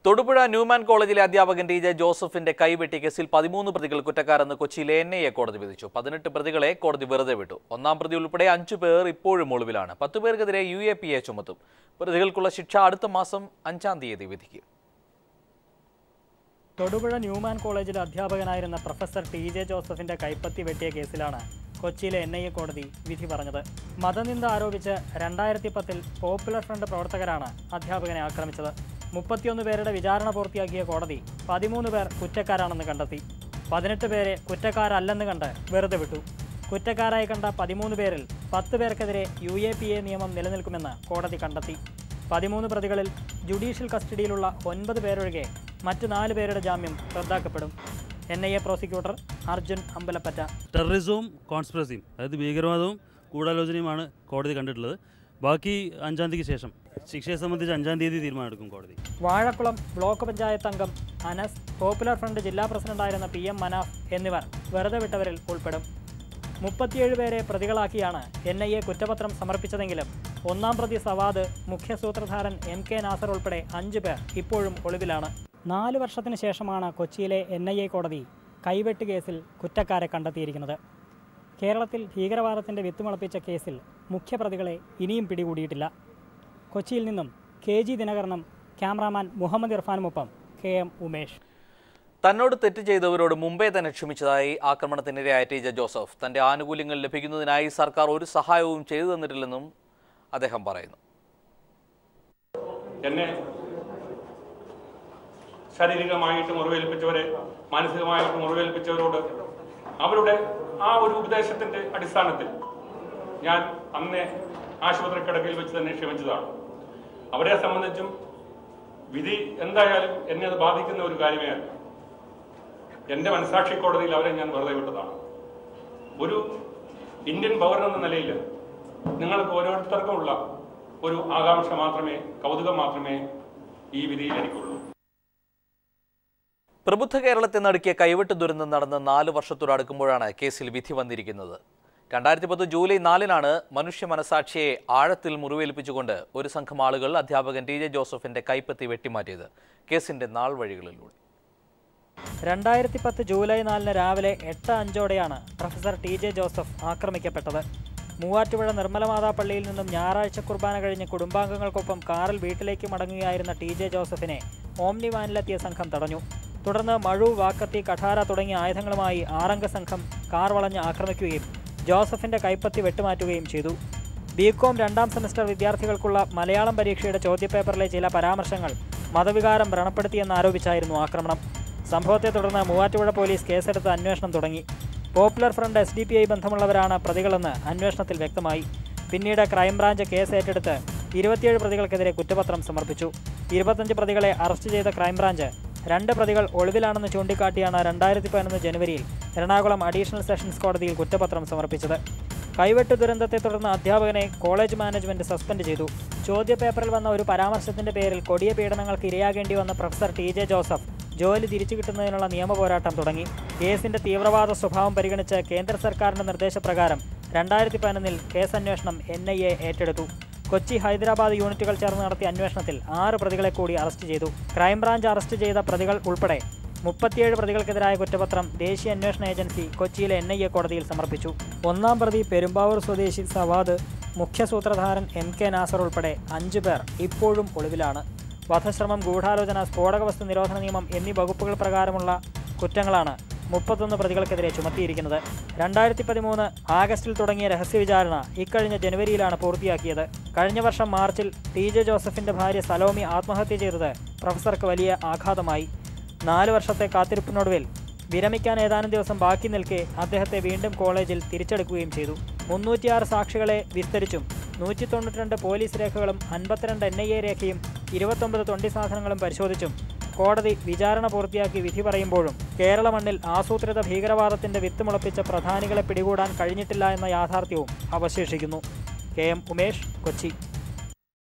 Thodupuzha Newman കോളേജിലെ അധ്യാപകൻ T J ജോസഫിന്റെ കൈവെട്ടിയ കേസിൽ 13 പ്രതികൾ കുറ്റക്കാരെന്ന് കൊച്ചിയിലെ NIA കോടതി വിധിച്ചു. 18 പ്രതികളെ കോടതി വെറുതെ വിട്ടു. ഒന്നാം പ്രതി ഉൾപ്പെടെ 5 പേർ ഇപ്പോഴും ഒളിവിലാണ്. 10 പേർക്കെതിരെ UAPA ചുമത്തും. പ്രതികൾക്കുള്ള ശിക്ഷ അടുത്ത മാസം 5-ാം തീയതി വിധിക്കും. തൊടുപുഴ ന്യൂമാൻ കോളേജിലെ അധ്യാപകനായിരുന്ന പ്രൊഫസർ ടി ജെ ജോസഫിന്റെ കൈപ്പത്തി വെട്ടിയ കേസിലാണ് കൊച്ചിയിലെ NIA കോടതി വിധി പറഞ്ഞത്. മതനിന്ദ ആരോപിച്ച് 2010-ൽ പോപ്പുലർ ഫ്രണ്ട് പ്രവർത്തകരാണ് അധ്യാപകനെ ആക്രമിച്ചത്. 31 പേരുടെ വിചാരണ പൂർത്തിയാക്കിയ കോടതി 13 പേർ കുറ്റക്കാരാണെന്ന് കണ്ടെത്തി. 18 പേരെ കുറ്റക്കാരല്ലെന്ന് കണ്ട് വെറുതെ വിട്ടു. കുറ്റക്കാരായി കണ്ട 13 പേരിൽ 10 പേർക്കെതിരെ UAPA നിയമം നിലനിൽക്കുമെന്ന് കോടതി കണ്ടെത്തി. 13 പ്രതികളിൽ ജുഡീഷ്യൽ കസ്റ്റഡിയിലുള്ള 9 പേരൊഴികെ മറ്റ് 4 പേരുടെ ജാമ്യം റദ്ദാക്കപ്പെടും. NIA prosecutor Arjun Ambalappatta. ടെററിസവും കോൺസ്പിറസിയും, അതായത് ഭീകരവാദവും ഗൂഢാലോചനയുമാണ് കോടതി കണ്ടിട്ടുള്ളത്. ബാക്കി 5-ാം തീയതിക്ക് ശേഷം ശിക്ഷയെ സംബന്ധിച്ച് 5-ാം തീയതി തീരുമാനമെടുക്കും കോടതി. വാഴക്കുളം ബ്ലോക്ക് പഞ്ചായത്ത് അംഗം അനസ്, പോപ്പുലർ ഫ്രണ്ട് ജില്ലാ പ്രസിഡന്റായിരുന്ന PM മനാഫ് എന്നിവർ വെറുതെ വിട്ടവരിൽ ഉൾപ്പെടും. 37 പേരെ പ്രതികളാക്കിയാണ് NIA കുറ്റപത്രം സമർപ്പിച്ചതെങ്കിലും ഒന്നാം പ്രതി സവാദ്, മുഖ്യ സൂത്രധാരൻ MK നാസർ ഉൾപ്പെടെ 5 പേർ ഇപ്പോഴും ഒളിവിലാണ്. 4 വർഷത്തിന് ശേഷമാണ് കൊച്ചിയിലെ NIA കോടതി കൈവെട്ട് കേസിൽ കുറ്റക്കാരെ കണ്ടെത്തിയിരിക്കുന്നത്. കേരളത്തിൽ ഭീകരവാദത്തിൻ്റെ വിത്തുമുളപ്പിച്ച കേസിൽ മുഖ്യപ്രതികളെ ഇനിയും പിടികൂടിയിട്ടില്ല. കൊച്ചിയിൽ നിന്നും KG ദിനകരനും ക്യാമറാമാൻ മുഹമ്മദ് ഇർഫാനുമൊപ്പം KM ഉമേഷ്. തന്നോട് തെറ്റ് ചെയ്തവരോട് മുമ്പേ തന്നെ ക്ഷമിച്ചതായി ആക്രമണത്തിനിരയായ ടി ജെ ജോസഫ് തന്റെ ആനുകൂല്യങ്ങൾ ലഭിക്കുന്നതിനായി സർക്കാർ ഒരു സഹായവും ചെയ്തു തന്നിട്ടില്ലെന്നും അദ്ദേഹം പറയുന്നു. എന്നെ ശാരീരികമായിട്ട് മുറിവേൽപ്പിച്ചവരെ, മാനസികമായിട്ട് മുറിവേൽപ്പിച്ചവരോട് അവരുടെ ആ ഒരു ഉപദേശത്തിന്റെ അടിസ്ഥാനത്തിൽ ഞാൻ അന്നേ ആശുപത്രി കിടക്കയിൽ വെച്ച് തന്നെ ക്ഷമിച്ചതാണ്. അവരെ സംബന്ധിച്ചും വിധി എന്തായാലും എന്നെ അത് ബാധിക്കുന്ന ഒരു കാര്യമേ അല്ല. എൻ്റെ മനസാക്ഷി കോടതിയിൽ അവരെ ഞാൻ വെറുതെ വിട്ടതാണ്. ഒരു ഇന്ത്യൻ പൗരൻ എന്ന നിലയിൽ നിങ്ങൾക്ക് ഓരോരുത്തർക്കുമുള്ള ഒരു ആകാംക്ഷ മാത്രമേ, കൗതുകം മാത്രമേ ഈ വിധിയിൽ എനിക്കുള്ളൂ. പ്രബുദ്ധ കേരളത്തെ നടുക്കിയ കൈവെട്ട് ദുരന്തം നടന്ന് 4 വർഷത്തോടടുക്കുമ്പോഴാണ് കേസിൽ വിധി വന്നിരിക്കുന്നത്. 2010 ജൂലൈ 4-നാണ് മനുഷ്യ മനസാക്ഷിയെ ആഴത്തിൽ മുറിവേൽപ്പിച്ചുകൊണ്ട് ഒരു സംഘം ആളുകൾ അധ്യാപകൻ ടി ജെ ജോസഫിന്റെ കൈപ്പത്തി വെട്ടിമാറ്റിയത്. കേസിന്റെ നാൾ വഴികളിലൂടെ 2010 ജൂലൈ 4-ന് രാവിലെ 8:05-ഓടെയാണ് പ്രൊഫസർ ടി ജെ ജോസഫ് ആക്രമിക്കപ്പെട്ടത്. മൂവാറ്റുപുഴ നിർമ്മലമാതാ പള്ളിയിൽ നിന്നും ഞായറാഴ്ച കുർബാന കഴിഞ്ഞ് കുടുംബാംഗങ്ങൾക്കൊപ്പം കാറിൽ വീട്ടിലേക്ക് മടങ്ങുകയായിരുന്ന ടി ജെ ജോസഫിനെ ഓംനി വാനിലെത്തിയ സംഘം തടഞ്ഞു. തുടർന്ന് മഴു, വാക്കത്തി, കഠാര തുടങ്ങിയ ആയുധങ്ങളുമായി 6-അംഗ സംഘം കാർ വളഞ്ഞ് ആക്രമിക്കുകയും ജോസഫിന്റെ കൈപ്പത്തി വെട്ടുമാറ്റുകയും ചെയ്തു. BCom 2-ാം സെമസ്റ്റർ വിദ്യാർത്ഥികൾക്കുള്ള മലയാളം പരീക്ഷയുടെ ചോദ്യപേപ്പറിലെ ചില പരാമർശങ്ങൾ മതവികാരം വ്രണപ്പെടുത്തിയെന്നാരോപിച്ചായിരുന്നു ആക്രമണം. സംഭവത്തെ തുടർന്ന് മൂവാറ്റുപുഴ പോലീസ് കേസെടുത്ത് അന്വേഷണം തുടങ്ങി. പോപ്പുലർ ഫ്രണ്ട് SDPI ബന്ധമുള്ളവരാണ് പ്രതികളെന്ന് അന്വേഷണത്തിൽ വ്യക്തമായി. പിന്നീട് ക്രൈംബ്രാഞ്ച് കേസ് ഏറ്റെടുത്ത് 27 പ്രതികൾക്കെതിരെ കുറ്റപത്രം സമർപ്പിച്ചു. 25 പ്രതികളെ അറസ്റ്റ് ചെയ്ത ക്രൈംബ്രാഞ്ച് 2 പ്രതികൾ ഒളിവിലാണെന്ന് ചൂണ്ടിക്കാട്ടിയാണ് 2011 ജനുവരിയിൽ എറണാകുളം അഡീഷണൽ സെഷൻസ് കോടതിയിൽ കുറ്റപത്രം സമർപ്പിച്ചത്. കൈവെട്ട് ദുരന്തത്തെ തുടർന്ന് അധ്യാപകനെ കോളേജ് മാനേജ്മെന്റ് സസ്പെൻഡ് ചെയ്തു. ചോദ്യപേപ്പറിൽ വന്ന ഒരു പരാമർശത്തിന്റെ പേരിൽ കൊടിയ പീഡനങ്ങൾക്ക് ഇരയാകേണ്ടി വന്ന പ്രൊഫസർ ടി ജെ ജോസഫ് ജോലി തിരിച്ചു കിട്ടുന്നതിനുള്ള നിയമ പോരാട്ടം തുടങ്ങി. കേസിന്റെ തീവ്രവാദ സ്വഭാവം പരിഗണിച്ച് കേന്ദ്ര സർക്കാരിന്റെ നിർദ്ദേശപ്രകാരം 2011-ൽ കേസന്വേഷണം NIA ഏറ്റെടുത്തു. കൊച്ചി, ഹൈദരാബാദ് യൂണിറ്റുകൾ ചേർന്ന് നടത്തിയ അന്വേഷണത്തിൽ 6 പ്രതികളെ കൂടി അറസ്റ്റ് ചെയ്തു. ക്രൈംബ്രാഞ്ച് അറസ്റ്റ് ചെയ്ത പ്രതികൾ ഉൾപ്പെടെ 37 പ്രതികൾക്കെതിരായ കുറ്റപത്രം ദേശീയ അന്വേഷണ ഏജൻസി കൊച്ചിയിലെ NIA കോടതിയിൽ സമർപ്പിച്ചു. ഒന്നാം പ്രതി പെരുമ്പാവൂർ സ്വദേശി സവാദ്, മുഖ്യ സൂത്രധാരൻ MK നാസർ ഉൾപ്പെടെ 5 പേർ ഇപ്പോഴും ഒളിവിലാണ്. വധശ്രമം, ഗൂഢാലോചന, സ്ഫോടക വസ്തു നിരോധന നിയമം എന്നീ വകുപ്പുകൾ പ്രകാരമുള്ള കുറ്റങ്ങളാണ് 31 പ്രതികൾക്കെതിരെ ചുമത്തിയിരിക്കുന്നത്. 2013 ആഗസ്റ്റിൽ തുടങ്ങിയ രഹസ്യവിചാരണ ഇക്കഴിഞ്ഞ ജനുവരിയിലാണ് പൂർത്തിയാക്കിയത്. കഴിഞ്ഞ വർഷം മാർച്ചിൽ ടി ജെ ജോസഫിന്റെ ഭാര്യ സലോമി ആത്മഹത്യ ചെയ്തത് പ്രൊഫസർക്ക് വലിയ ആഘാതമായി. 4 വർഷത്തെ കാത്തിരിപ്പിനൊടുവിൽ വിരമിക്കാൻ ഏതാനും ദിവസം ബാക്കി നിൽക്കെ അദ്ദേഹത്തെ വീണ്ടും കോളേജിൽ തിരിച്ചെടുക്കുകയും ചെയ്തു. 306 സാക്ഷികളെ വിസ്തരിച്ചും 192 പോലീസ് രേഖകളും 52 NIA രേഖയും 29 തൊണ്ടി സാധനങ്ങളും പരിശോധിച്ചും കോടതി വിചാരണ പൂർത്തിയാക്കി വിധി പറയുമ്പോഴും കേരള മണ്ണിൽ ആസൂത്രിത ഭീകരവാദത്തിന്റെ വിത്തുമുളപ്പിച്ച പ്രധാനികളെ പിടികൂടാൻ കഴിഞ്ഞിട്ടില്ല എന്ന യാഥാർത്ഥ്യവും അവശേഷിക്കുന്നു. KM ഉമേഷ്, കൊച്ചി.